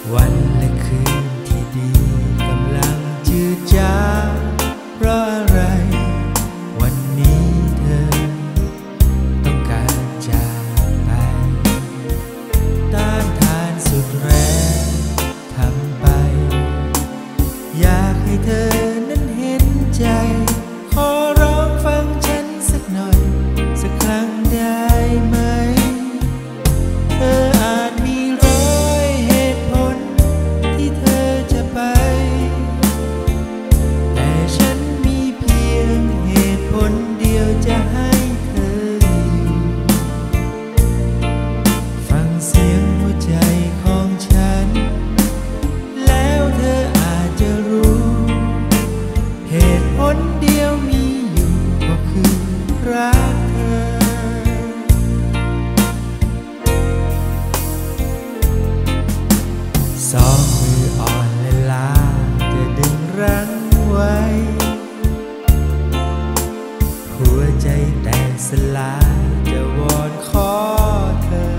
วันและคืนที่ดีกำลังจืดจางเพราะอะไรวันนี้เธอต้องการจากไปต้านทานสุดแรงทำไปอยากให้เธอนั้นเห็นใจขอร้องฟังฉันสักหน่อยสักครั้งได้ไหมเธออาจมีร้อยเหตุผลที่เธอจะไปแต่ฉันมีเพียงเหตุผลเดียวจะให้เธออยู่ฟังเสียงหัวใจของฉันแล้วเธออาจจะรู้เหตุผลเดียวมีอยู่ก็คือรักเธอสองมืออ่อนและล้าจะดึงรั้งไว้หัวใจแตกสลายจะวอนขอเธอ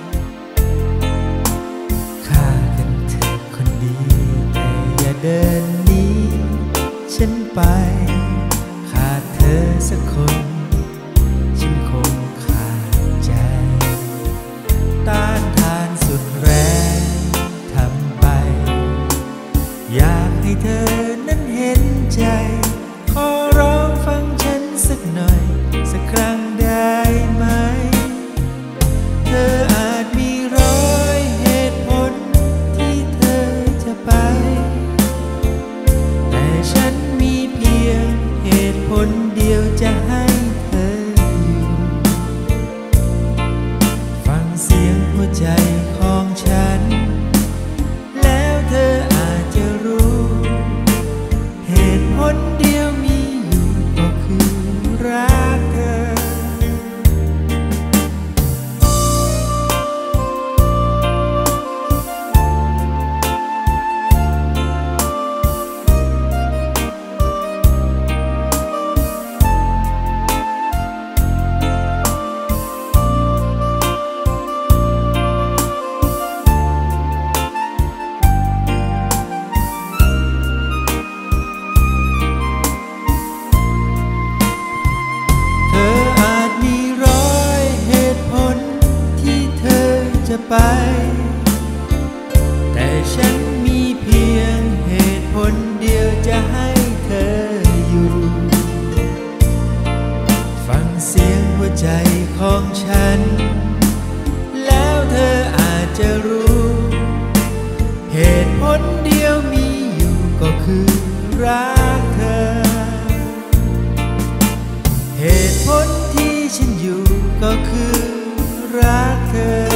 ฆ่ากันเถิดคนดีแต่อย่าเดินหนีฉันไปขาดเธอสักคนฉันคงขาดใจต้านทานสุดแรงทำไปอยากให้เธอนั้นเห็นใจขอร้องฟังฉันสักหน่อยสักครั้งได้ไหมเธออาจมีร้อยเหตุผลที่เธอจะไปแต่ฉันมีเพียงเหตุผลเดียวจะให้เธออยู่ฟังเสียงหัวใจของฉันแล้วเธออาจจะรู้เหตุผลเดียวมีอยู่ก็คือรักเธอไปแต่ฉันมีเพียงเหตุผลเดียวจะให้เธออยู่ฟังเสียงหัวใจของฉันแล้วเธออาจจะรู้เหตุผลเดียวมีอยู่ก็คือรักเธอเหตุผลที่ฉันอยู่ก็คือรักเธอ